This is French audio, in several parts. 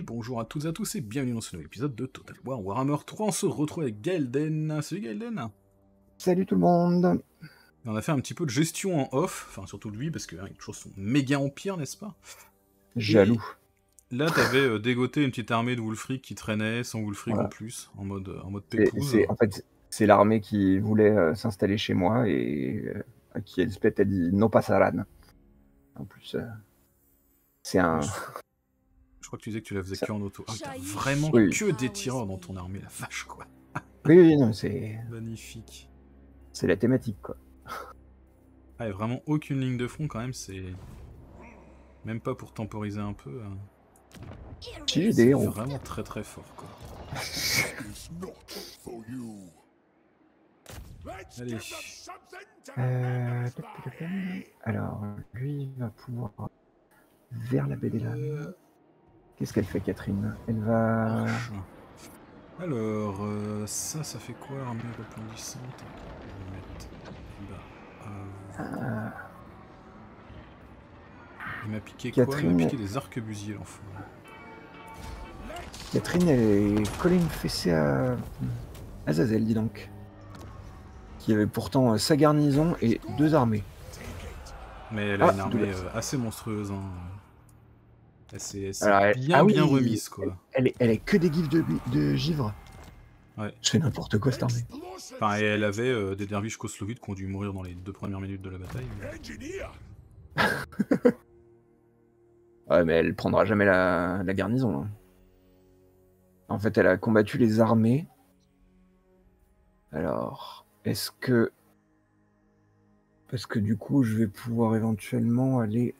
Et bonjour à toutes et à tous et bienvenue dans ce nouvel épisode de Total War Warhammer 3. On se retrouve avec Gaelden. Salut Gaelden. Salut tout le monde. Et on a fait un petit peu de gestion en off, enfin surtout lui parce qu'il a toujours son méga empire, n'est-ce pas? Jaloux. Et là t'avais dégoté une petite armée de Wulfric qui traînait, sans Wulfric Voilà. en plus, en mode pépouze. En fait, c'est l'armée qui voulait s'installer chez moi et à qui Elspeth a dit non pas Saran. En plus, c'est un... Je crois que tu disais que tu la faisais Ça... que en auto. Ah, t'as vraiment oui. que des tireurs dans ton armée, la vache quoi. Oui, non, c'est... Magnifique. C'est la thématique quoi. Ah, et vraiment aucune ligne de front quand même, c'est... Même pas pour temporiser un peu. J'ai C'est des héros. vraiment très très fort quoi. Allez. Alors, lui il va pouvoir vers la baie des lames. Qu'est-ce qu'elle fait, Catherine? Elle va... Alors, ça fait quoi, armée resplendissante? On va mettre là. Il m'a piqué Catherine... quoi? Il m'a piqué des arquebusiers, l'enfant. Catherine, elle est collée une fessée à Azazel, dis donc. Qui avait pourtant sa garnison et 2 armées. Mais elle a une armée assez monstrueuse. Hein. Elle s'est bien remise, quoi. Elle est que des gifs de givre. Ouais. C'est n'importe quoi cette armée. Enfin, et elle avait des derviches koslovites qui ont dû mourir dans les 2 premières minutes de la bataille. Mais... Ouais, mais elle prendra jamais la garnison. Hein. En fait, elle a combattu les armées. Alors, est-ce que du coup, je vais pouvoir éventuellement aller...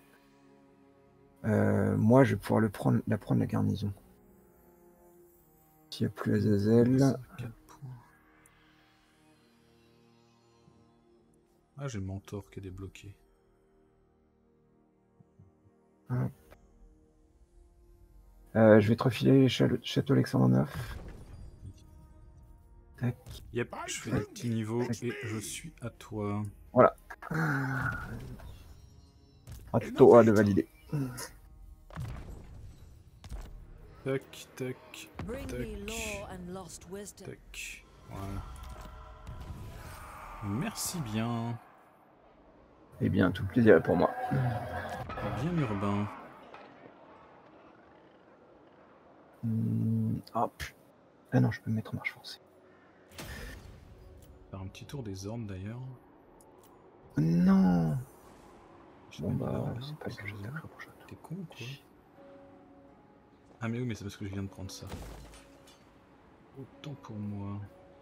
moi, je vais pouvoir la prendre la garnison. S'il n'y a plus Azazel... Ah, j'ai le mentor qui est débloqué. Hop. Je vais te refiler Château Alexandre IX. Tac. Yep, je fais des petits niveaux et je suis à toi. Voilà. Tuto A de valider. Tac, tac, tac, tac. Voilà. Merci bien. Eh bien, tout plaisir est pour moi. Bien urbain. Ah non, je peux me mettre en marche forcée. Faire un petit tour des ordres d'ailleurs. Non. Bon bah, c'est pas que je t'accroche pour château. T'es con ou quoi? Ah mais oui, mais c'est parce que je viens de prendre ça. Autant pour moi.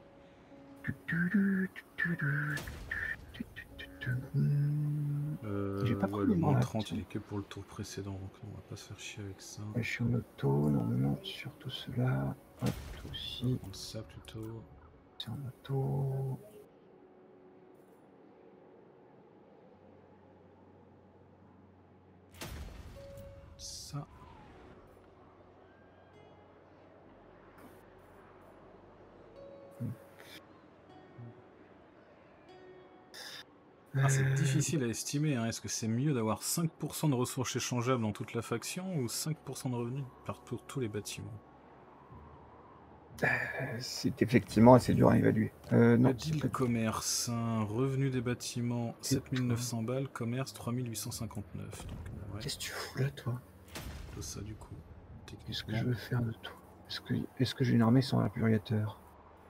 J'ai pas ouais, le moins 30 il est que pour le tour précédent, donc on va pas se faire chier avec ça. Je suis en auto, normalement sur tout cela. Hop, tout aussi. On va prendre ça plutôt. C'est en auto. Ça. Ah, c'est difficile à estimer, hein. Est-ce que c'est mieux d'avoir 5% de ressources échangeables dans toute la faction ou 5% de revenus pour tous les bâtiments? C'est effectivement assez dur à évaluer. Non, deal commerce, hein. Revenu des bâtiments 7900 balles, commerce 3859. Ouais. Qu'est-ce que tu fous là, toi? Tout ça du coup. Qu'est-ce que je veux faire de tout? Est-ce que j'ai une armée sans appuriateur?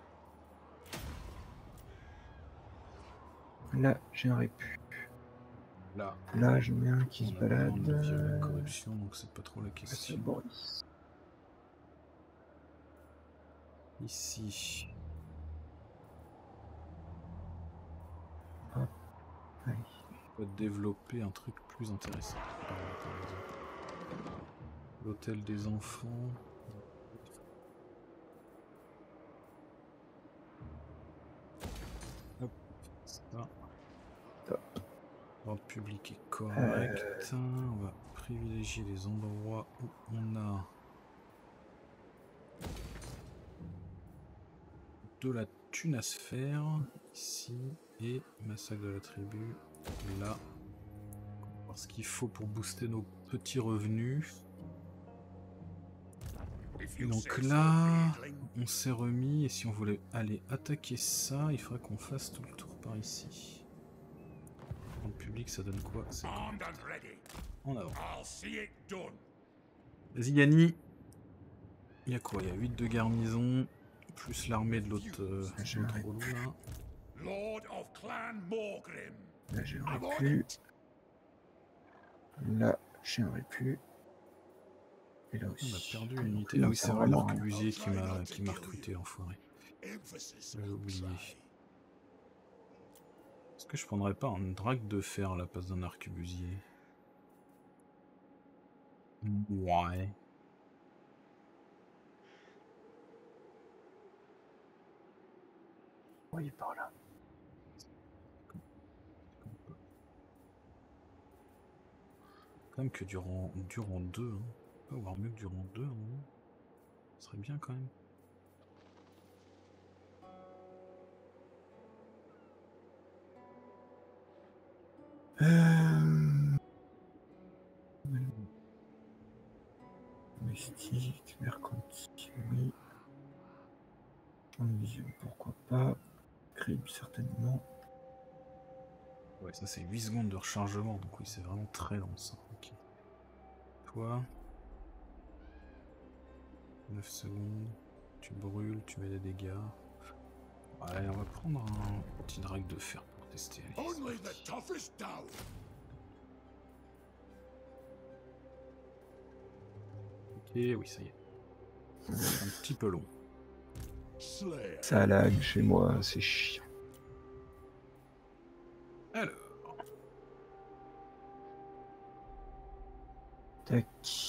Là, j'ai un répu. Là, j'en ai un qui se balade. Corruption, donc c'est pas trop la question. Boris. Ici. Hop. Allez. On va développer un truc plus intéressant. L'hôtel des enfants. Hop, ça. L'ordre public est correct. On va privilégier les endroits où on a de la thune à se faire. Ici. Et massacre de la tribu. Là. On va voir ce qu'il faut pour booster nos petits revenus. Donc là, on s'est remis, et si on voulait aller attaquer ça, il faudrait qu'on fasse tout le tour par ici. Dans le public, ça donne quoi? En avant. Vas-y Yanni. Il y a quoi? Il y a 8 de garnison, plus l'armée de l'autre relou là. Là j'ai un répu. Là j'ai un répu. Et là aussi. On a perdu une unité. Ah oui, c'est vrai, l'arquebusier qui m'a recruté, l'enfoiré. J'ai oublié. Est-ce que je prendrais pas un drague de fer à la place d'un arquebusier? Ouais. Oui, par là. Quand même que durant 2, hein. On peut avoir mieux que durant 2, hein. Ce serait bien quand même. Domestique, mercantile, oui. Pourquoi pas. Crime, certainement. Ouais, ça c'est 8 secondes de rechargement, donc oui, c'est vraiment très long ça. Ok. Toi. 9 secondes. Tu brûles, tu mets des dégâts. Ouais, on va prendre un petit drague de fer pour tester. Allez, ok, oui, ça y est. C'est un petit peu long. Ça lag chez moi, c'est chiant. Alors. Tac.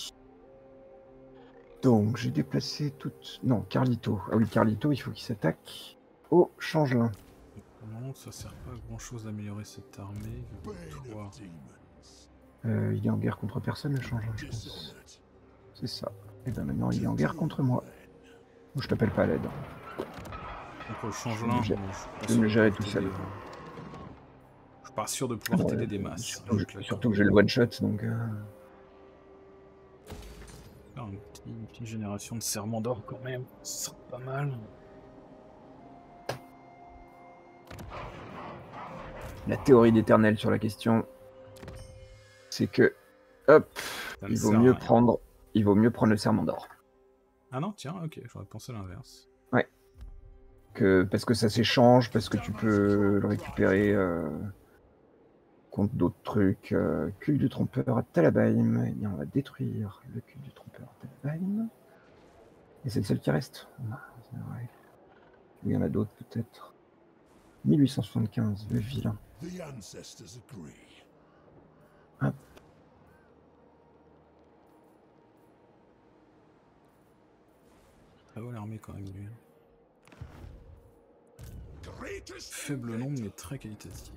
Donc, j'ai déplacé toute... Non, Carlito. Ah oui, Carlito, il faut qu'il s'attaque. Oh, changelin. Non, ça sert pas à grand chose d'améliorer cette armée. Toi. Il est en guerre contre personne, le changelin, je pense. C'est ça. Et ben maintenant, il est en guerre contre moi. Je t'appelle pas à l'aide. Contre le changelin, je vais me gérer tout seul. Je suis pas sûr de pouvoir t'aider des masses. Surtout que j'ai le one shot, donc... Faire une petite génération de serments d'or quand même, ce serait pas mal. La théorie d'éternel sur la question, c'est que, hop, il vaut mieux prendre le serment d'or. Ah non, tiens, ok, j'aurais pensé l'inverse. Ouais. Parce que ça s'échange, parce que tu peux le récupérer contre d'autres trucs. Culte du trompeur à Talabaim. Et bien, on va détruire le culte du trompeur à Talabaim. Et c'est le seul qui reste. Ouais. Il y en a d'autres peut-être. 1875, le vilain. Hop. Très bonne armée quand même, lui. Faible nombre, mais très qualitatif.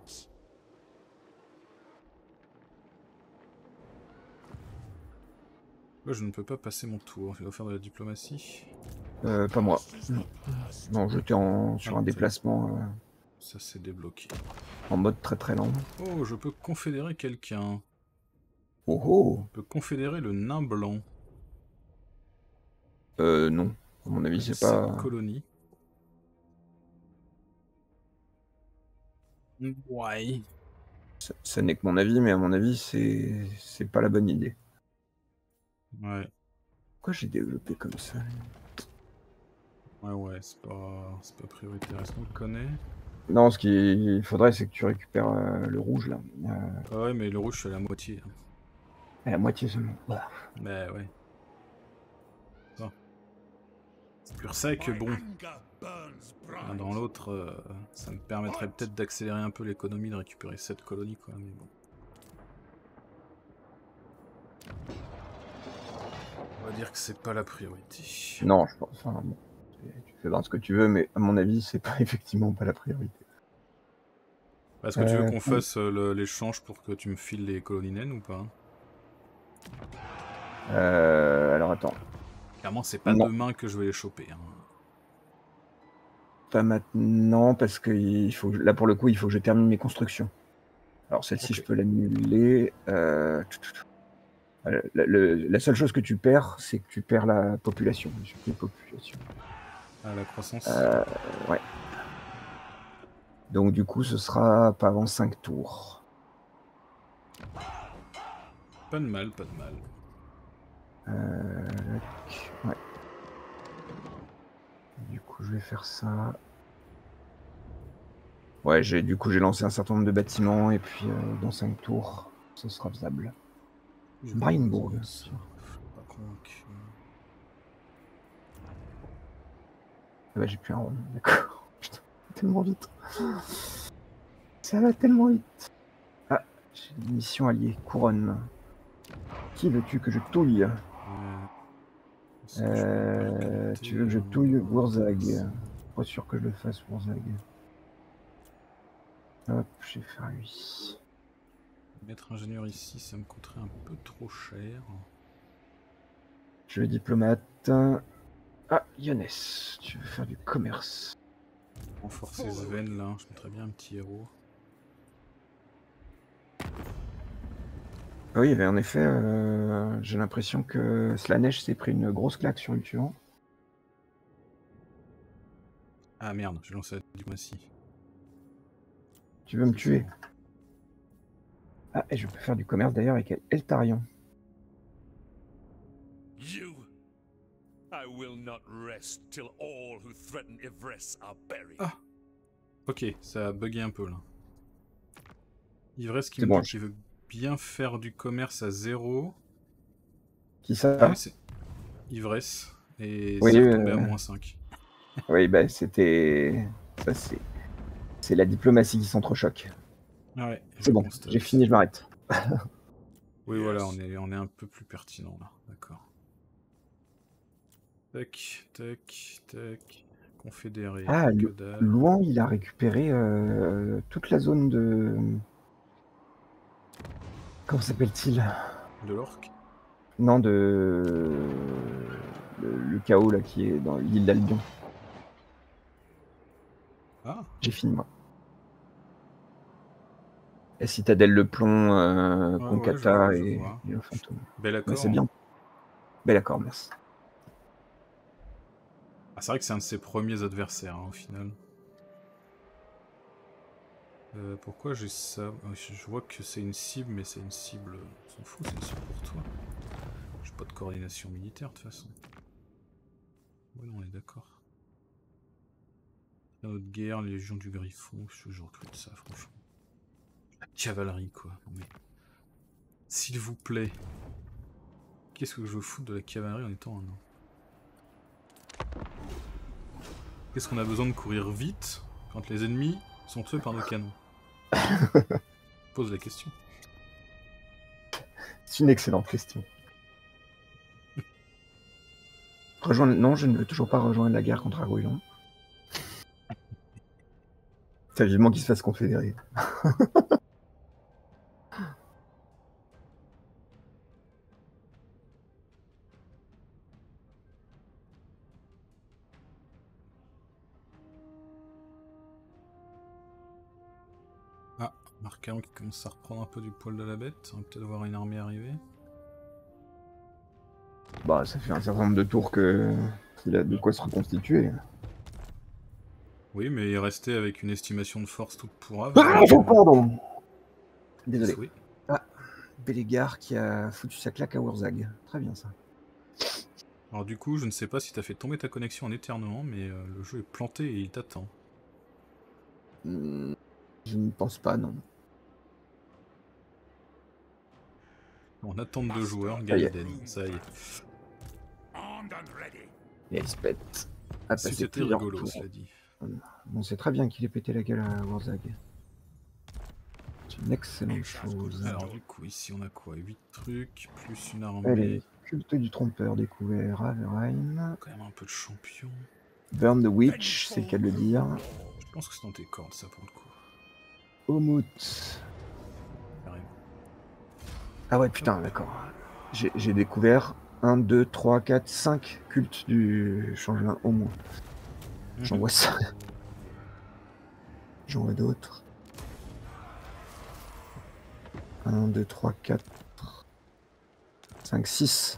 Moi, je ne peux pas passer mon tour. Je dois faire de la diplomatie. Pas moi. Non, j'étais sur un déplacement. Ça s'est débloqué. En mode très très lent. Oh, je peux confédérer quelqu'un. Oh oh. Je peux confédérer le nain blanc. Non. À mon avis, c'est pas... Cette colonie. Ouais. Ça n'est que mon avis, mais à mon avis, c'est pas la bonne idée. Ouais. Pourquoi j'ai développé comme ça? Ouais, c'est pas prioritaire. Est-ce qu'on le connaît? Non, ce qu'il faudrait, c'est que tu récupères le rouge, là. Ouais, mais le rouge, je suis à la moitié. À la moitié seulement. Bah ouais. Bon. C'est pour ça que bon... Dans l'autre, ça me permettrait peut-être d'accélérer un peu l'économie, de récupérer cette colonie, quoi, mais bon. On va dire que c'est pas la priorité. Non, je pense... Enfin, bon, tu fais voir ce que tu veux, mais à mon avis, c'est pas effectivement pas la priorité. Est-ce que tu veux qu'on fasse l'échange pour que tu me files les colonies naines ou pas? Alors attends. Clairement, c'est pas demain que je vais les choper. Hein. Pas maintenant, parce que là, pour le coup, il faut que je termine mes constructions. Alors celle-ci, je peux l'annuler. La seule chose que tu perds, c'est que tu perds la population. Les populations. Ah, la croissance. Ouais. Donc du coup, ce sera pas avant 5 tours. Pas de mal, pas de mal. Ouais. Du coup, je vais faire ça. Ouais, du coup, j'ai lancé un certain nombre de bâtiments et puis dans 5 tours, ce sera faisable. Brainsburg. Pas convaincu. Ah bah, j'ai plus un rond, d'accord. Putain, tellement vite. Ça va tellement vite. Ah, j'ai une mission alliée, couronne. Qui veux-tu que je touille? Tu veux que je touille Wurzag? Pas sûr que je le fasse, Wurzag. Hop, je vais faire lui. Mettre ingénieur ici, ça me coûterait un peu trop cher. Je vais diplomate. Ah, Younes, tu veux faire du commerce? Renforcer Sven là, je mettrais bien un petit héros. Oui, en effet, j'ai l'impression que Slanesh s'est pris une grosse claque sur le tuant. Ah merde, j'ai lancé la diplomatie. Tu veux me tuer? Ah, et je peux faire du commerce d'ailleurs avec Eltarion. Ah, ok, ça a bugué un peu là. Ivresse qui C'est me bon, dit qu'il veut bien faire du commerce à 0. Qui ça? Ah oui, c'est Ivresse. Et Oui, c'est retombé à -5. Oui, bah c'était... Ça, c'est la diplomatie qui s'entrechoque. Ouais, c'est bon, j'ai fini, je m'arrête. Oui, voilà, on est un peu plus pertinent là, d'accord. Tac, tac, tac. Confédéré. Ah, que dalle. Louan, il a récupéré toute la zone de... Comment s'appelle-t-il? De l'orque. Non, de... Le chaos là qui est dans l'île d'Albion. Ah. J'ai fini moi. Et Citadelle Le Plomb, Konkata ouais, je et vois. le fantôme. Bel accord. Ouais, c'est bien. Bel accord, merci. Ah, c'est vrai que c'est un de ses premiers adversaires hein, au final. Pourquoi j'ai ça? Je vois que c'est une cible, mais c'est une cible... On s'en fout, c'est une cible pour toi. J'ai pas de coordination militaire de toute façon. Ouais, non, on est d'accord. La haute guerre, les légions du Griffon, je recrute ça, franchement. La cavalerie, quoi. Non, mais... S'il vous plaît. Qu'est-ce que je veux foutre de la cavalerie en étant un nain? Qu'est-ce qu'on a besoin de courir vite quand les ennemis sont tués par nos canons? Pose la question. C'est une excellente question. Rejoindre... Non, je ne veux toujours pas rejoindre la guerre contre Arguillon. C'est vivement qu'il se fasse confédérer. Ah, Marcaron qui commence à reprendre un peu du poil de la bête. On va peut-être voir une armée arriver. Bah, ça fait un certain nombre de tours qu'il a de quoi se reconstituer. Oui, mais il restait avec une estimation de force toute pourrave. Ah, pardon. Désolé. Oui. Ah, Bélégar qui a foutu sa claque à Wurzag. Très bien ça. Alors du coup, je ne sais pas si t'as fait tomber ta connexion en éternuant, mais le jeu est planté et il t'attend. Je ne pense pas, non. En attente de joueurs, Gaiden, ça y est. Et il se pète. Ah, C'était rigolo, cela dit. On sait très bien qu'il ait pété la gueule à Wurzag. C'est une excellente chose. Alors du coup, ici on a quoi? 8 trucs, plus une armée. Allez, culte du trompeur découvert, Averheim. Quand même un peu de champion. Burn the Witch, c'est le cas de le dire. Je pense que c'est dans tes cordes ça pour le coup. Omut. Carrément. Ah ouais, putain, d'accord. J'ai découvert 1, 2, 3, 4, 5 cultes du changement au moins. J'en vois ça. J'en vois d'autres. 1, 2, 3, 4. 5, 6.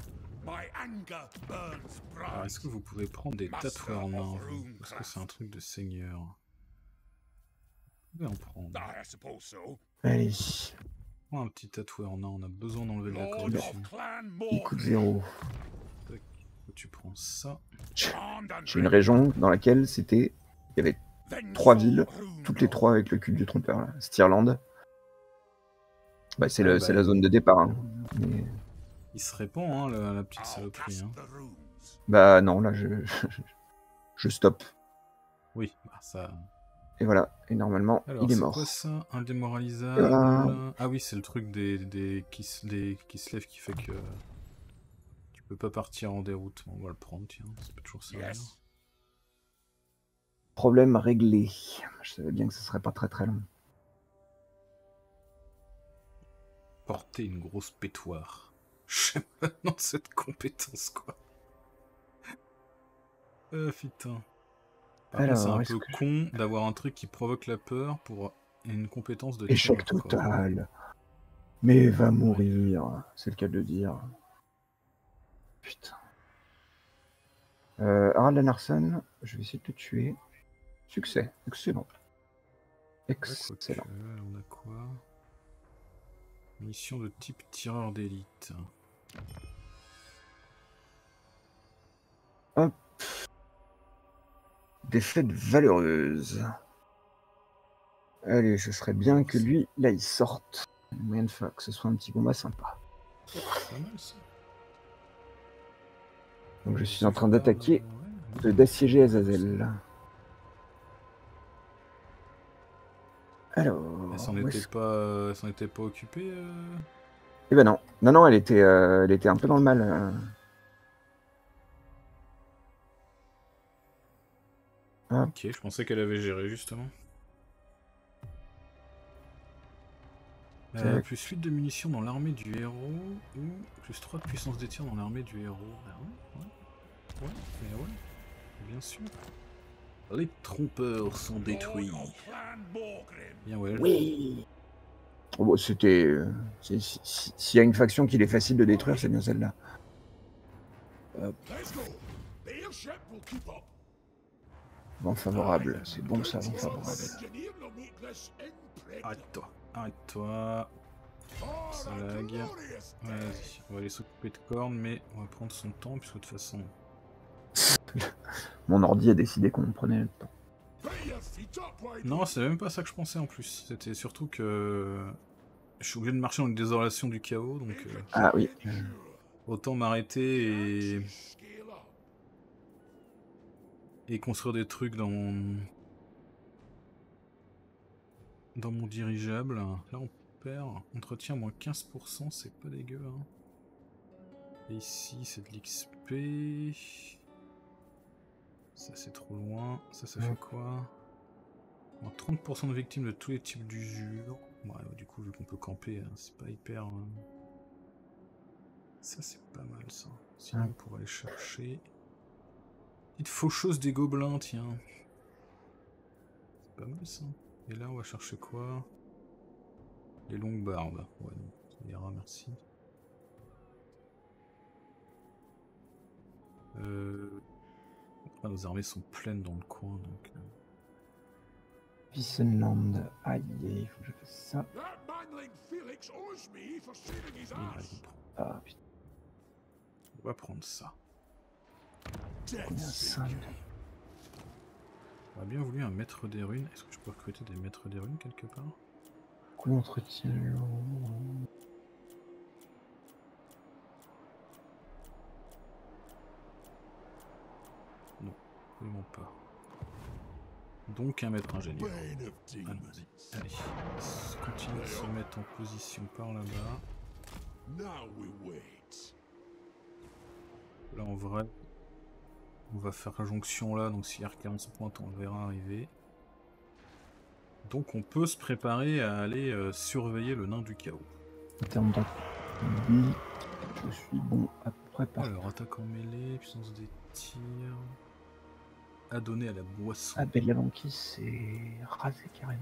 Alors, est-ce que vous pouvez prendre des tatoueurs nains, vous? Parce que c'est un truc de seigneur. Vous pouvez en prendre. Allez. Prends un petit tatoueur nain, on a besoin d'enlever de la corruption. Il coûte 0. Tac. Tu prends ça. J'ai une région dans laquelle il y avait 3 villes, toutes les 3 avec le culte du trompeur. Là. Stirland. Bah, c'est la zone de départ. Hein. Mais... Il se répand, hein, la petite saloperie. Hein. Bah non, là, je stoppe. Oui, bah ça... Et voilà, et normalement, alors, il est mort. Alors, c'est quoi ça? Indémoralisable. Ah oui, c'est le truc qui se lève qui fait que... Tu peux pas partir en déroute. On va le prendre, tiens, ça peut toujours servir. Problème réglé. Je savais bien que ce serait pas très très long. Porter une grosse pétoire. J'aime maintenant cette compétence, quoi. Putain. Par contre, c'est un peu con d'avoir un truc qui provoque la peur pour une compétence de échec total. Mais va mourir, c'est le cas de le dire. Putain. Harald Lanarsson, je vais essayer de te tuer. Succès, excellent. Excellent. On a quoi? Mission de type tireur d'élite. Hop. Défaite valeureuse. Allez, ce serait bien que lui, là, il sorte. Moyen de faire que ce soit un petit combat sympa. Donc je suis en train d'attaquer, d'assiéger Azazel. Alors... Elle s'en était pas occupée Eh ben non. Non, elle était un peu dans le mal. Ok, je pensais qu'elle avait géré, justement. Plus 8 de munitions dans l'armée du héros, ou plus 3 de puissance des tirs dans l'armée du héros. Ouais, bien sûr. Les trompeurs sont détruits. Bien, ouais. Oui. Oh, bon, c'était... S'il y a une faction qu'il est facile de détruire, c'est bien celle-là. Vent favorable, c'est bon ça, vent favorable. Arrête-toi. Ça lag. Vas-y, on va aller s'occuper de Korn, mais on va prendre son temps, puisque de toute façon... Mon ordi a décidé qu'on prenait le temps. Non, c'est même pas ça que je pensais en plus. C'était surtout que... Je suis obligé de marcher dans une désolation du chaos, donc... Ah oui. Autant m'arrêter et construire des trucs dans mon dirigeable. Là on perd. Entretien moins 15%, c'est pas dégueu. Hein. Et ici c'est de l'XP. Ça c'est trop loin. Ça fait quoi? 30% de victimes de tous les types d'usure. Ouais, du coup vu qu'on peut camper, hein, c'est pas hyper... Ça c'est pas mal ça. Sinon on pourrait aller chercher... Petite faucheuse des gobelins, tiens. C'est pas mal ça. Et là, on va chercher quoi? Les longues barbes. Ouais, non, ça ira, merci. Nos armées sont pleines dans le coin, donc... Pissenland. Aïe, il faut que je fasse ça. Ah, putain. On va prendre ça. On a bien voulu un maître des runes. Est-ce que je peux recruter des maîtres des runes quelque part? Coup d'entretien. Non, vraiment pas. Donc un maître ingénieur. Allons-y. Allez, on continue de se mettre en position par là-bas. Là en vrai, on va faire la jonction là, donc si R40 se pointe, on le verra arriver. Donc on peut se préparer à aller surveiller le nain du chaos. En termes d'appui, je suis bon à peu près partout. Alors attaque en mêlée, puissance des tirs... Adonné à la boisson. Ah ben la banquise c'est rasé carrément.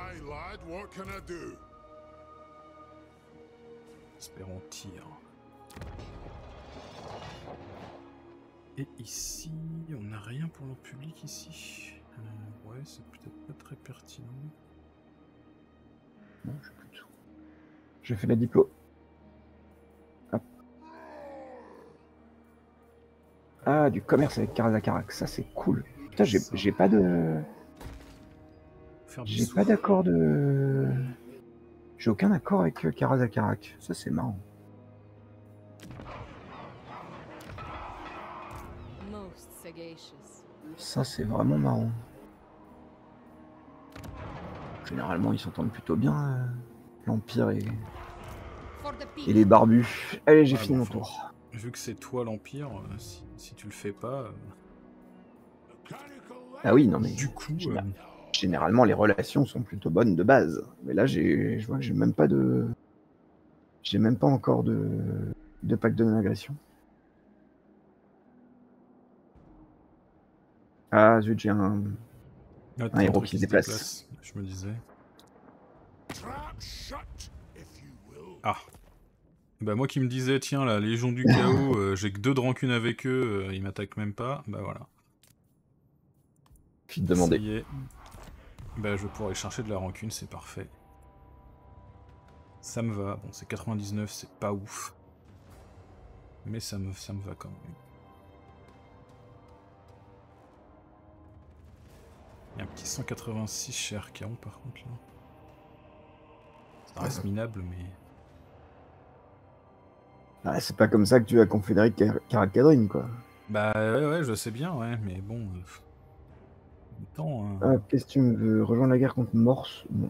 Espérons tir. Et ici, on n'a rien pour l'ordre public ici. Ouais, c'est peut-être pas très pertinent. Non, j'ai plus de sous. Je fais la diplo. Hop. Ah, du commerce avec Karazakarak, ça c'est cool. Putain, j'ai pas de... J'ai pas d'accord de... J'ai aucun accord avec Karazakarak. Ça c'est marrant. Ça c'est vraiment marrant. Généralement ils s'entendent plutôt bien, l'Empire et les barbus. Allez, j'ai fini mon tour. Vu que c'est toi l'Empire, si tu le fais pas... Ah oui, non mais... Du coup... Généralement les relations sont plutôt bonnes de base. Mais là je vois que j'ai même pas de... J'ai même pas encore de pacte de non-agression. Ah zut, j'ai un héros qui se déplace. Je me disais. Ah. Bah moi qui me disais, tiens, la Légion du Chaos, j'ai que 2 de rancune avec eux, ils m'attaquent même pas, bah voilà. Puis demander. Ça y est. Bah je pourrais chercher de la rancune, c'est parfait. Ça me va, bon c'est 99, c'est pas ouf. Mais ça me va quand même. Il y a un petit 186 chez Archaon par contre là. Ça reste minable mais... Ah, c'est pas comme ça que tu vas confédérer Karakadrin, quoi. Bah ouais, je sais bien, ouais, mais bon... Temps, Ah, qu'est-ce que tu me veux rejoindre la guerre contre Morse? Bon.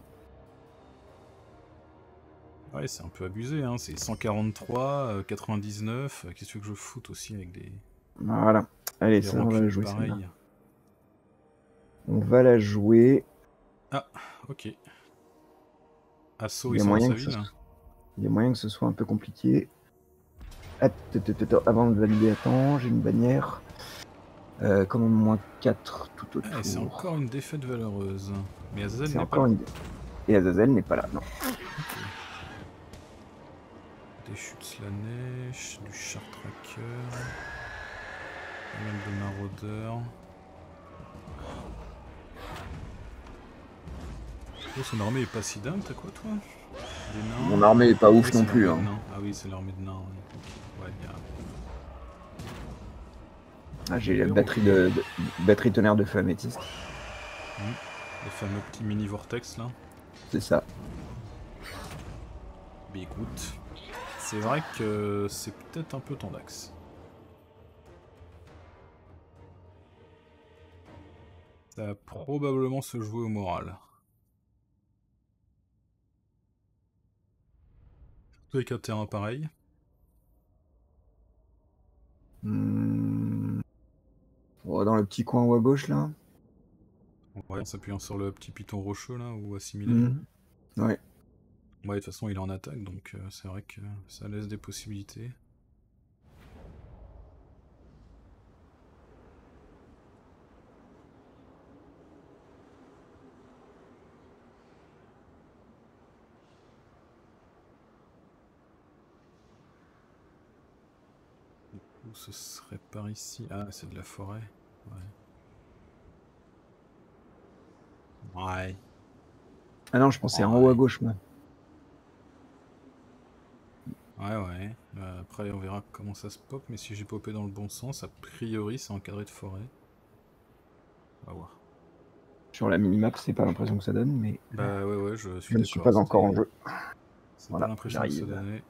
Ouais, c'est un peu abusé, hein, c'est 143, 99, qu'est-ce que tu veux que je foute aussi avec des... Voilà, allez, des ça on va la jouer, pareil. On va la jouer. Ah, ok. Assaut, ils sont dans sa ville. Il y a moyen que ce soit un peu compliqué. Avant de valider, attends, j'ai une bannière. Commande -4 tout autour. Ah, c'est encore une défaite valeureuse. Mais Azazel n'est pas là. Et Azazel n'est pas là, non. Okay. Des chutes Slanesh, du Char Tracker, pas mal de maraudeurs. Oh, son armée est pas si dingue, t'as quoi toi? Des nains. Mon armée est pas ouf non plus. Hein. Ah oui, c'est l'armée de nains. Ouais, okay. Ouais, ah, j'ai la batterie tonnerre de feu améthyste. Les fameux petits mini vortex là. C'est ça. Mais écoute, c'est vrai que c'est peut-être un peu tendax. Ça va probablement se jouer au moral. Surtout avec un terrain pareil. Dans le petit coin haut à gauche là. Ouais, en s'appuyant sur le petit piton rocheux là, ou assimilé. Ouais. Ouais, de toute façon il est en attaque, donc c'est vrai que ça laisse des possibilités. Du coup, ce serait par ici. Ah, c'est de la forêt. Ouais. Ouais. Ah non, je pensais en haut à gauche, moi. Ouais. Après, on verra comment ça se pop, mais si j'ai popé dans le bon sens, a priori, c'est encadré de forêt. On va voir. Sur la minimap, c'est pas l'impression que ça donne, mais... Bah ouais, je suis d'accord. Je ne suis pas encore en jeu. C'est voilà, pas l'impression que ça donnait.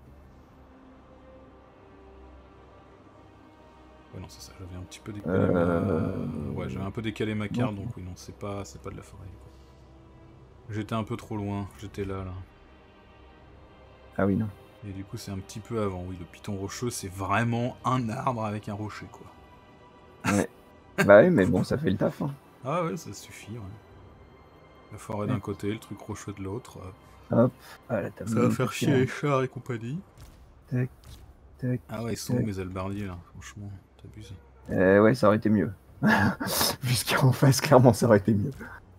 Ouais, non, c'est ça, j'avais un petit peu décalé Ouais, j'avais un peu décalé ma carte, donc oui, non, c'est pas de la forêt. J'étais un peu trop loin, j'étais là. Ah oui, non. Et du coup, c'est un petit peu avant. Oui, le piton rocheux, c'est vraiment un arbre avec un rocher, quoi. Ouais. Bah oui, mais bon, ça fait le taf. Hein. Ah ouais, ça suffit, ouais. La forêt d'un côté, le truc rocheux de l'autre. Hop, ah, là, ça va faire chier les chars et compagnie. Tac, tac. Ah ouais, ils sont où mes albardiers, là? Franchement, t'abuses. Ouais, ça aurait été mieux. Jusqu'en face, clairement, ça aurait été mieux.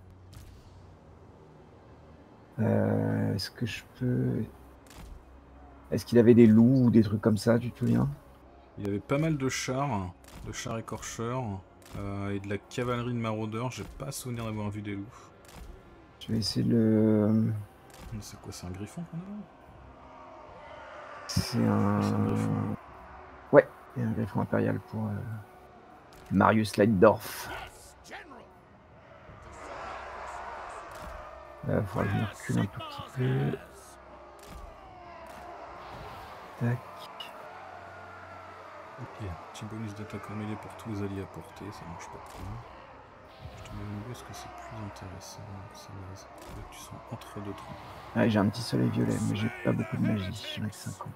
Est-ce que je peux... Est-ce qu'il avait des loups ou des trucs comme ça, tu te souviens? Il avait pas mal de chars écorcheurs et de la cavalerie de maraudeurs. J'ai pas souvenir d'avoir vu des loups. Je vais essayer de le... C'est quoi, c'est un griffon qu'on a là? C'est un... C'est un griffon. Ouais, il y a un griffon impérial pour Marius Leitdorf. Faudra que je me recule un tout petit peu. Tac. Ok, petit bonus d'attaque en mêlée pour tous les alliés à portée, ça marche pas trop. Je te demande où est-ce que c'est plus intéressant. Là, tu sens entre deux trous. Ah, j'ai un petit soleil violet, mais j'ai pas beaucoup de magie, j'en ai que 50.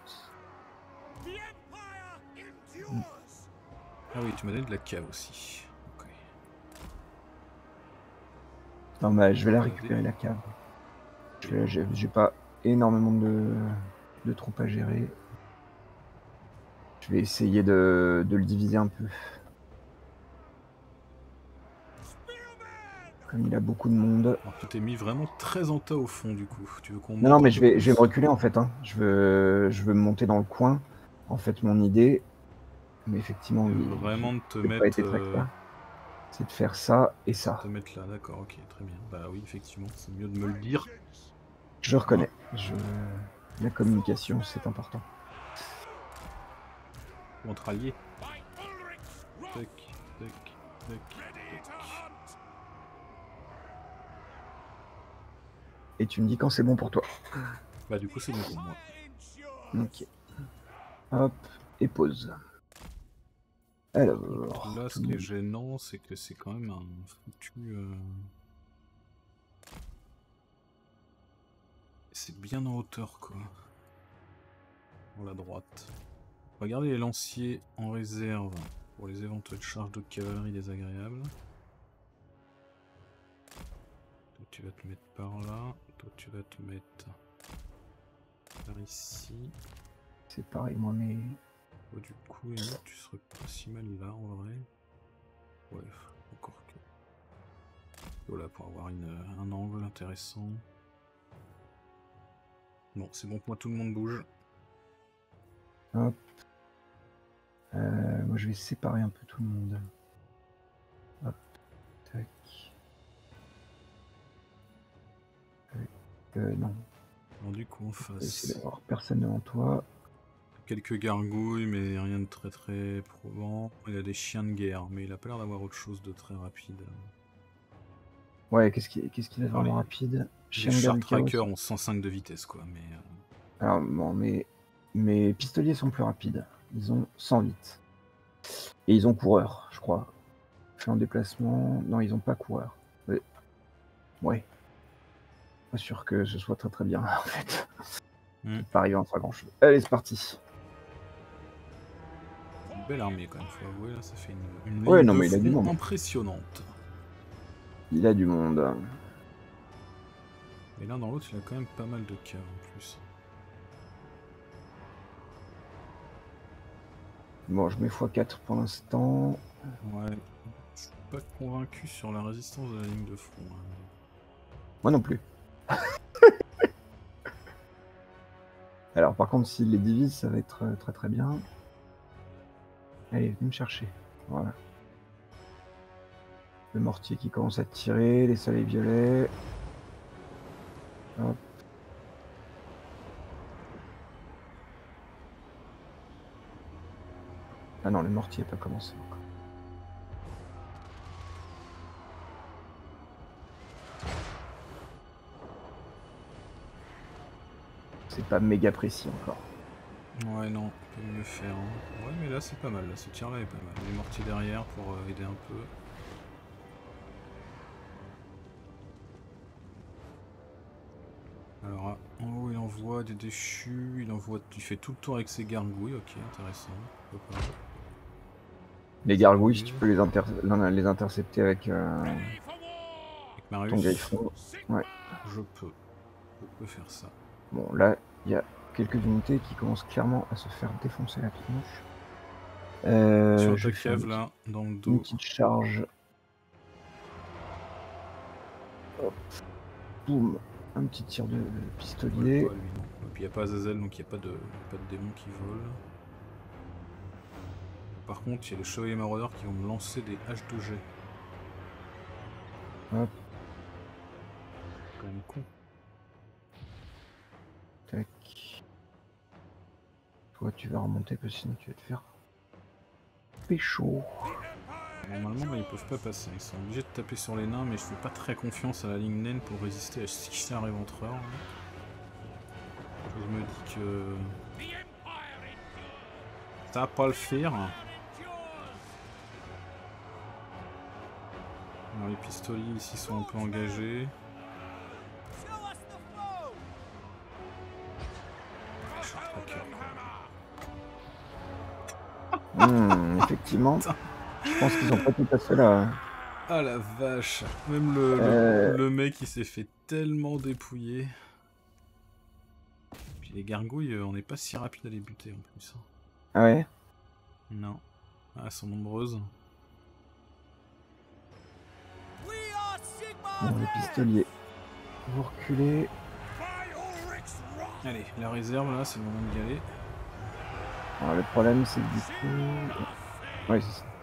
Ah oui, tu m'as donné de la cave aussi. Ok. Non, bah, je vais la récupérer, la cave. J'ai pas énormément de troupes à gérer. Je vais essayer de le diviser un peu. Comme il a beaucoup de monde. Alors tu t'es mis vraiment très en tas au fond du coup. Tu veux qu'on monte Non, mais un je peu vais plus me reculer en fait. Hein. Je veux me monter dans le coin. En fait, mon idée, mais effectivement, vraiment de te j'ai mettre. pas été très clair. C'est de faire ça et ça. Te mettre là, d'accord, ok, très bien. Bah oui, effectivement, c'est mieux de me le dire. Je reconnais. La communication, c'est important. Entre alliés. Tac, tac, tac, tac. Et tu me dis quand c'est bon pour toi. Bah du coup c'est bon pour moi. Ok. Hop, et pause. Alors... Là, ce qui est gênant, c'est que c'est quand même un foutu... C'est bien en hauteur, quoi. Pour la droite. Regardez les lanciers en réserve pour les éventuelles charges de cavalerie désagréables. Toi, tu vas te mettre par là. Toi, tu vas te mettre par ici. C'est pareil, moi, mais... Oh, du coup, tu serais pas si mal là, en vrai. Ouais, encore que... Voilà, pour avoir un angle intéressant. Bon, c'est bon pour moi, tout le monde bouge. Hop. Moi, je vais séparer un peu tout le monde. Hop. Tac. Non. Alors, du coup, on fasse... Essayer d'avoir personne devant toi. Quelques gargouilles, mais rien de très très probant. Il a des chiens de guerre, mais il a pas l'air d'avoir autre chose de très rapide. Ouais, qu'est-ce qu'il a de vraiment rapide? Les char trackers ont 105 de vitesse, quoi, mais... Alors, bon, mais mes pistoliers sont plus rapides. Ils ont 108. Et ils ont coureur, je crois. Fait en déplacement... Non, ils ont pas coureur. Ouais. Pas sûr que ce soit très très bien, en fait. Pas arriver à en faire grand chose. Allez, c'est parti. Une belle armée, quand même, faut avouer, là, ça fait une ouais, ligne non, de mais il a du front monde. Impressionnante. Il a du monde. Et l'un dans l'autre, il a quand même pas mal de caves, en plus. Bon, je mets x4 pour l'instant. Ouais, je suis pas convaincu sur la résistance de la ligne de front. Hein. Moi non plus. Alors, par contre, s'il les divise, ça va être très très bien. Allez, venez me chercher. Voilà. Le mortier qui commence à tirer, les soleils violets. Hop. Ah non, le mortier n'a pas commencé encore. C'est pas méga précis encore. Ouais, non, on peut mieux faire. Hein. Ouais, mais là, c'est pas mal. Là, ce tir-là est pas mal. Les mortiers derrière pour aider un peu. Alors, en haut, il envoie des déchus. Il fait tout le tour avec ses gargouilles. Ok, intéressant. Les gargouilles, tu peux les intercepter avec Marius. ton griffon. Ouais. Je peux faire ça. Bon, là, il y a quelques unités qui commencent clairement à se faire défoncer la tronche. Sur ta cave, là, dans le dos. Une petite charge. Hop. Boum. Un petit tir de pistolier. Pas, lui, non. Et puis il n'y a pas Azazel, donc il n'y a pas de démons qui volent. par contre, il y a les chevaliers maraudeurs qui vont me lancer des haches de jet. Hop. Quand même con. Tac. Toi, tu vas remonter parce que sinon tu vas te faire pécho. Normalement, ils peuvent pas passer. Ils sont obligés de taper sur les nains, mais je fais pas très confiance à la ligne naine pour résister à ce qui s'arrive entre eux. Je me dis que ça va pas le faire. Bon, les pistoliers ici sont un peu engagés. Effectivement. Je pense qu'ils ont pas tout à fait là. Ah la vache. Même le mec il s'est fait tellement dépouiller. Puis les gargouilles, on n'est pas si rapide à les buter en plus. Ah ouais? Non. Ah, elles sont nombreuses. Bon, les pistoliers. Vous reculez. Allez, la réserve là, c'est le moment d'y aller. Alors le problème c'est que du coup... Ouais, c'est ça.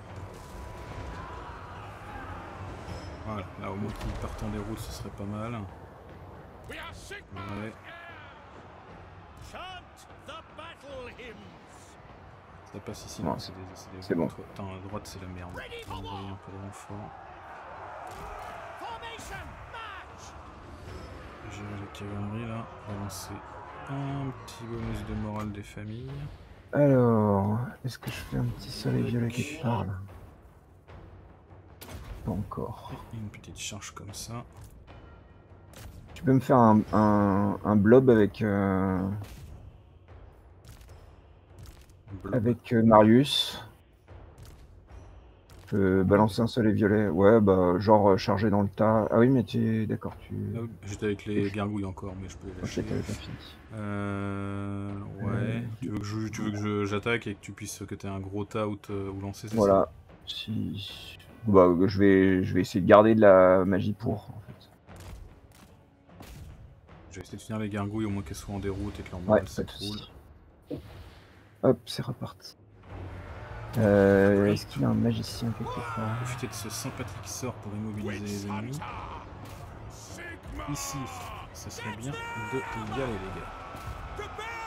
Voilà, là au moins qu'ils partent en déroute, ce serait pas mal. Ouais. Ça passe ici, non, c'est bon. Putain, à droite c'est la merde. On va envoyer un peu de renfort. J'ai la cavalerie là, on va lancer un petit bonus de morale des familles. Alors, est-ce que je fais un petit soleil violet quelque part là? Pas encore. Et une petite charge comme ça. Tu peux me faire un blob avec Marius. Je peux balancer un soleil violet. Ouais, bah genre chargé dans le tas. Ah oui, mais tu es d'accord, tu... Ah oui, j'étais avec les gargouilles encore, mais je peux les lâcher. Ok, t'avais pas fini. Ouais. Tu veux que j'attaque et que tu puisses que t'aies un gros tas où lancer, c'est voilà. Si... Bah, je vais essayer de garder de la magie pour, en fait. Je vais essayer de finir les gargouilles au moins qu'elles soient en déroute et que leur morale s'écroule. Hop, c'est reparti. Est-ce qu'il y a un magicien quelque part? Profitez de ce sympathique sort pour immobiliser les ennemis. Ici, ça serait bien de y aller les gars.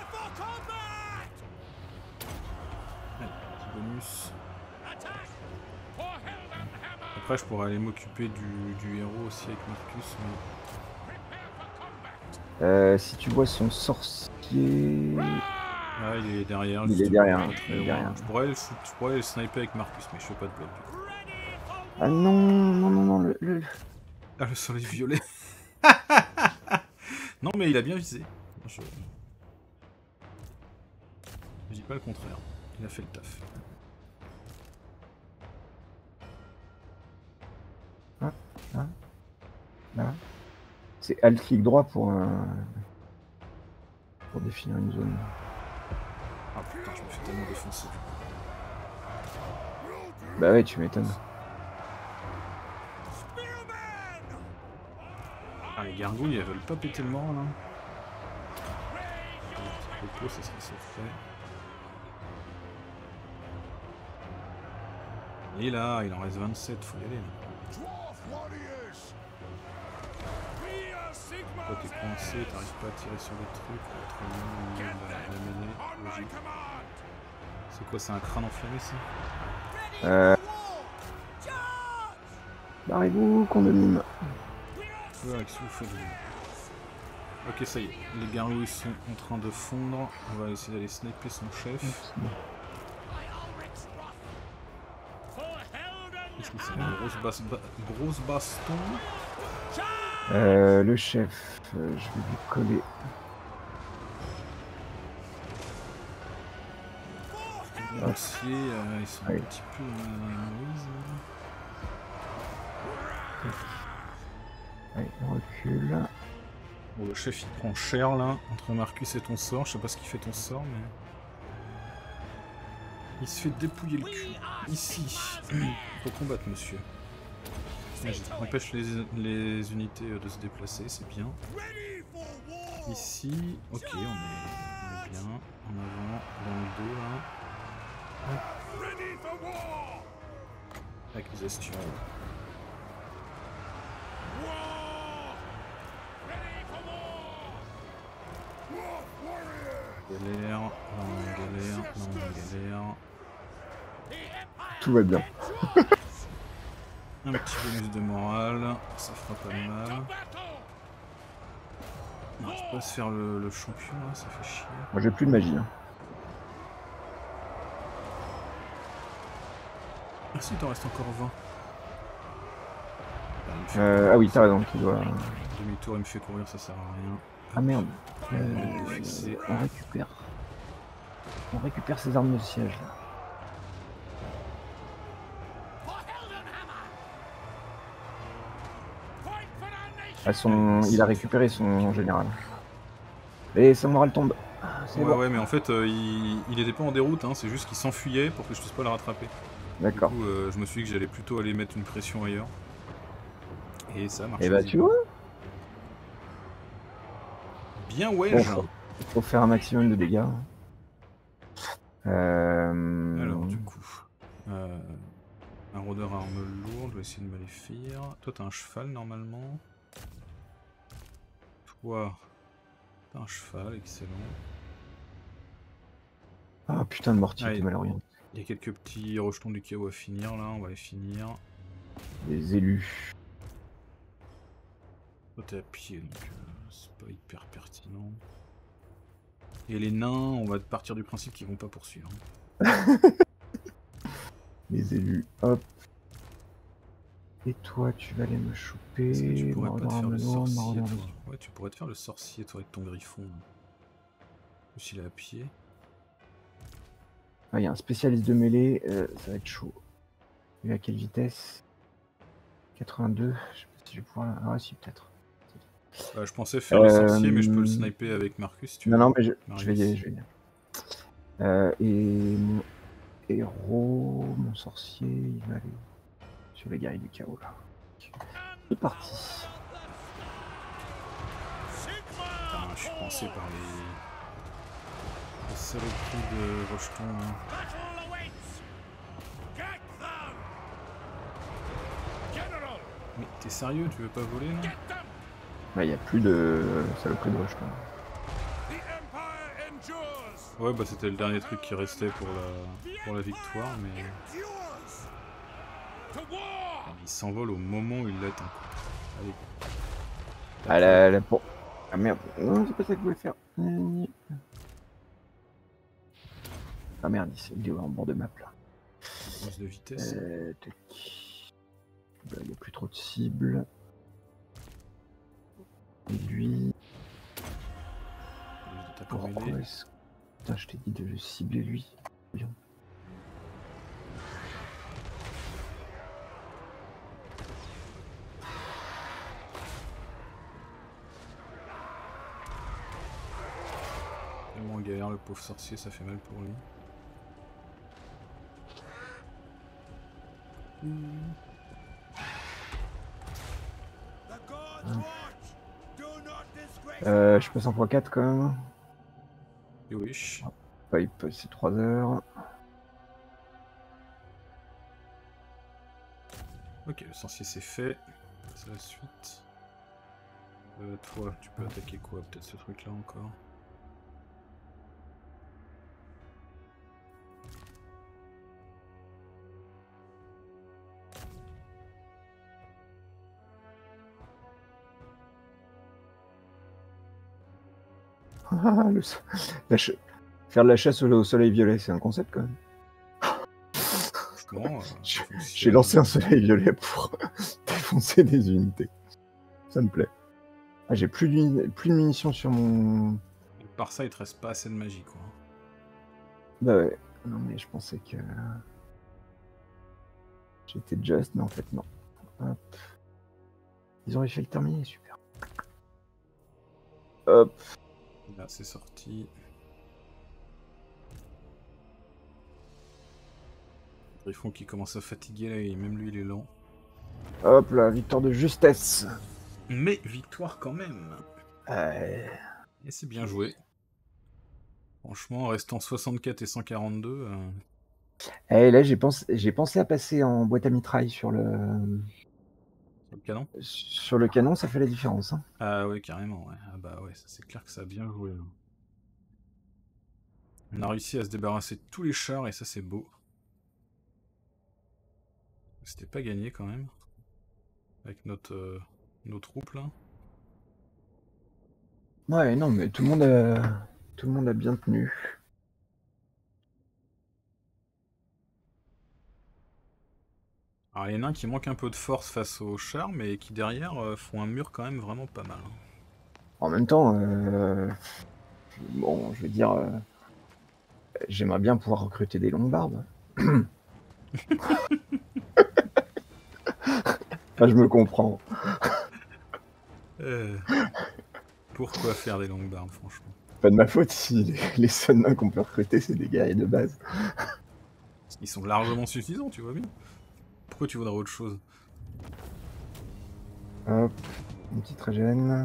Allez, petit bonus. Après je pourrais aller m'occuper du héros aussi avec Marcus. Mais... si tu vois son sorcier... Ah, il est derrière. Il est derrière. Je pourrais le sniper avec Marcus, mais je fais pas de bloc du coup. Ah non, Ah, le soleil violet. Non, mais il a bien visé. Je dis pas le contraire. Il a fait le taf. Là. C'est Alt clic droit pour définir une zone. Ah putain, je me fais tellement défoncer du coup. Bah ouais, tu m'étonnes. Ah, les gargouilles, elles veulent pas péter le moral, hein. Le pot, ça serait ça fait. Et là, il en reste 27, faut y aller. Toi, t'es coincé, t'arrives pas à tirer sur les trucs, être au milieu de la mêlée, logique. C'est quoi, c'est un crâne enflammé, ça? Barrez-vous, condomine. Ouais, qu'est-ce que vous faites? Ok, ça y est, les gargouilles sont en train de fondre. On va essayer d'aller sniper son chef. Qu'est-ce que c'est? Une grosse baston. Le chef, je vais lui coller. Les lanciers, ils sont un petit peu mauvaise. Allez, on recule. Bon, le chef il prend cher là, entre Marcus et ton sort. Je sais pas ce qu'il fait ton sort, mais. Il se fait dépouiller le cul. Ici. Faut combattre, monsieur. Empêche les unités de se déplacer, c'est bien. Ici, ok, on est bien. En avant, dans le dos là. Accusation. Galère, non, galère, non, galère. Tout va bien. Un petit bonus de morale, ça fera pas de mal. Non, je peux se faire le champion là, ça fait chier. Moi j'ai plus de magie. Hein. Ah si, il t'en reste encore 20. Ah oui, t'as raison, tu dois... Demi-tour, il me fait courir, ça sert à rien. Ah merde. Fixé. On récupère ses armes de siège. Là. Il a récupéré son général. Et sa morale tombe. Ouais, bon. Ouais, mais en fait, il était pas en déroute, hein, c'est juste qu'il s'enfuyait pour que je puisse pas le rattraper. D'accord. Du coup, je me suis dit que j'allais plutôt aller mettre une pression ailleurs. Et ça marche. Et bah, tu vois. Bien, ouais. Bon, faut faire un maximum de dégâts. Alors, du coup. Un rôdeur à arme lourde, je vais essayer de me les faire. Toi, t'as un cheval normalement. Toi, t'as un cheval, excellent. Ah putain de mortier, t'es mal orienté. Il y a quelques petits rejetons du chaos à finir là, on va les finir. Les élus. Toi, t'es à pied donc c'est pas hyper pertinent. Et les nains, on va partir du principe qu'ils vont pas poursuivre. Les élus, hop. Et toi, tu vas aller me choper. Est-ce que tu pourrais pas te faire le sorcier, toi ? Ouais, tu pourrais te faire le sorcier, toi, avec ton griffon. Plus il est à pied. Ah, il y a un spécialiste de mêlée, ça va être chaud. Et à quelle vitesse? 82, je sais pas si je vais pouvoir... Ah si, peut-être. Je pensais faire le sorcier, mais je peux le sniper avec Marcus, si tu veux. Non, mais je vais y aller, et mon héros, mon sorcier, il va aller sur les guerriers du chaos, là. C'est parti. Putain, je suis coincé par les saloperies de rejetons. Hein. Mais t'es sérieux, tu veux pas voler là? Ouais, il n'y a plus de saloperies de rejetons. Ouais, bah c'était le dernier truc qui restait pour la victoire, mais... Il s'envole au moment où il l'atteint. Allez. Bon. Ah merde, non, c'est pas ça que je voulais faire. Ah merde, il est en bord de map là. Plus de vitesse. Il n'y a plus trop de cibles. Et lui... Putain, je t'ai dit de le cibler lui. Bien. Tellement en galère le pauvre sorcier, ça fait mal pour lui. Je passe en x4 quand même. Et wish. Il peut passer 3 heures. Ok, le sorcier c'est fait. C'est la suite. Toi, tu peux attaquer quoi? Peut-être ce truc là encore. Faire de la chasse au soleil violet, c'est un concept quand même. J'ai lancé un soleil violet pour défoncer des unités. Ça me plaît. Ah, j'ai plus de munitions sur mon... Par ça, il te reste pas assez de magie, quoi. Bah ouais. Non, mais je pensais que... J'étais just, mais en fait, non. Hop. Ils ont réussi à le terminer, super. Hop. Là, c'est sorti. Griffon qui commence à fatiguer, là, et même lui, il est lent. Hop là, victoire de justesse. Mais victoire quand même. Et c'est bien joué. Franchement, en restant 64 et 142... Et là, j'ai pensé à passer en boîte à mitraille sur le canon. Sur le canon, ça fait la différence. Hein. Ah ouais, carrément, ouais. Ah bah ouais, ça c'est clair que ça a bien joué. Hein. On a réussi à se débarrasser de tous les chars et ça c'est beau. C'était pas gagné quand même. Avec nos troupes là. Ouais, non, mais tout le monde a bien tenu. Alors il y en a un qui manque un peu de force face aux chars, mais qui derrière font un mur quand même vraiment pas mal. Hein. En même temps, bon, je veux dire, j'aimerais bien pouvoir recruter des longues barbes. Enfin, je me comprends. Pourquoi faire des longues barbes, franchement? Pas de ma faute si les seuls nains qu'on peut recruter, c'est des guerriers de base. Ils sont largement suffisants, tu vois bien. Pourquoi tu voudrais autre chose? Hop, une petite régène.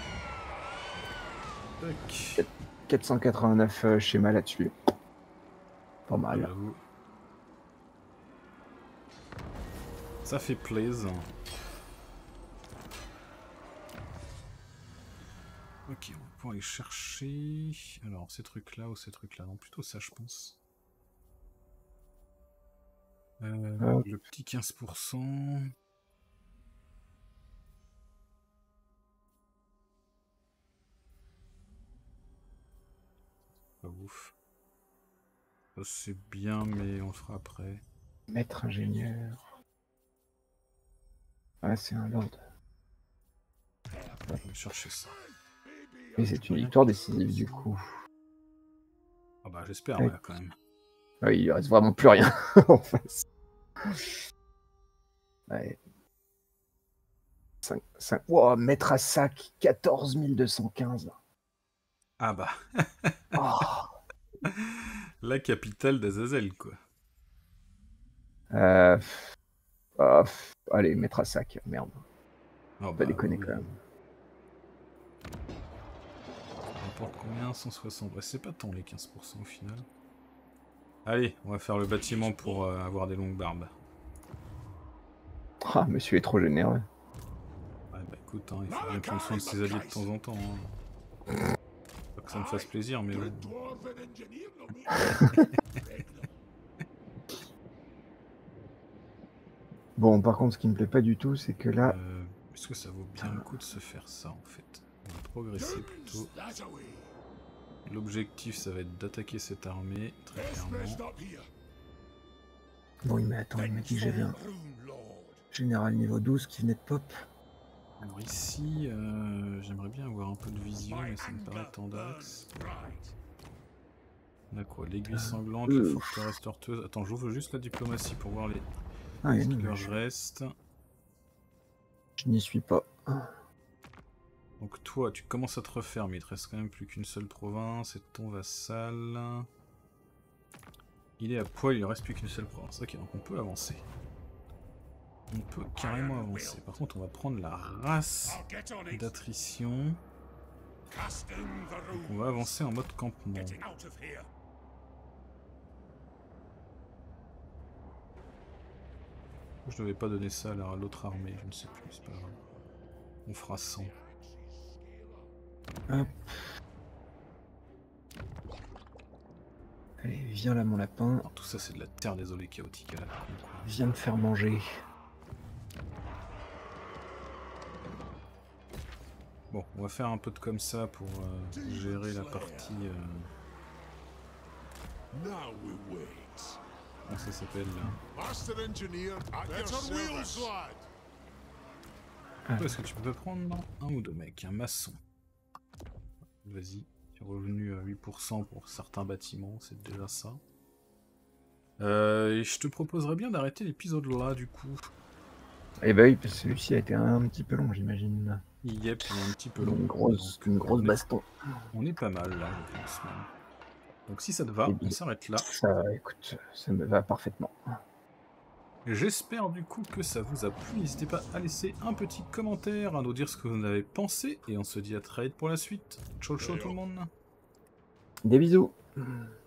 Tac. 489 schémas là-dessus. Pas mal. Ça fait plaisir. Ok, on va pouvoir aller chercher... Alors, ces trucs-là ou ces trucs-là? Non, plutôt ça, je pense. Le petit 15%... Pas ouf. C'est bien, mais on le fera après. Maître ingénieur. Ah, c'est un lord. On va chercher ça. Et c'est une victoire décisive du coup. Ah bah j'espère, ouais, quand même. Oui, il reste vraiment plus rien en face. Ouais. 5... Wow, maître à sac, 14 215. Ah bah. Oh. La capitale d'Azazel, quoi. Allez, maître à sac, merde. Oh, Pas déconner quand même. Ça rapporte combien? 160. Ouais, c'est pas tant les 15% au final. Allez, on va faire le bâtiment pour avoir des longues barbes. Ah, monsieur est trop généreux. Ouais, bah écoute, hein, il faut bien prendre soin de ses alliés de temps en temps. Hein. Pas que ça me fasse plaisir, mais bon. Bon, par contre, ce qui me plaît pas du tout, c'est que là... Est-ce que ça vaut bien le coup de se faire ça, en fait? On va progresser plutôt. L'objectif, ça va être d'attaquer cette armée, très clairement. Bon, mais attends, il m'a dit que j'avais un général niveau 12 qui venait de pop. Alors ici, j'aimerais bien avoir un peu de vision, mais ça me paraît tendax. On a quoi? L'aiguille sanglante, la forteresse tortueuse. Attends, j'ouvre juste la diplomatie pour voir les... ce qu'il reste. Je n'y suis pas. Donc toi, tu commences à te refaire, mais il te reste quand même plus qu'une seule province, c'est ton vassal. Il est à poil, il ne reste plus qu'une seule province. Ok, donc on peut avancer. On peut carrément avancer. Par contre, on va prendre la race d'attrition. Donc on va avancer en mode campement. Je devais pas donner ça à l'autre armée, je ne sais plus, c'est pas grave. On fera 100. Hop. Allez, viens là mon lapin. Alors, tout ça c'est de la terre désolée chaotique à la con. Viens me faire manger. Bon, on va faire un peu de comme ça pour gérer la partie... Comment ça s'appelle là? Est-ce que tu peux prendre un ou deux mecs? Un maçon. Vas-y. Tu es revenu à 8% pour certains bâtiments, c'est déjà ça. Et je te proposerais bien d'arrêter l'épisode là du coup. Eh bah oui, parce que celui-ci a été un petit peu long, j'imagine. Yep, il est un petit peu long. Une grosse baston. On est pas mal là, je pense même. Donc si ça te va, on s'arrête là. Ça, écoute, ça me va parfaitement. J'espère du coup que ça vous a plu. N'hésitez pas à laisser un petit commentaire, à nous dire ce que vous en avez pensé. Et on se dit à très vite pour la suite. Ciao ciao tout le monde. Des bisous.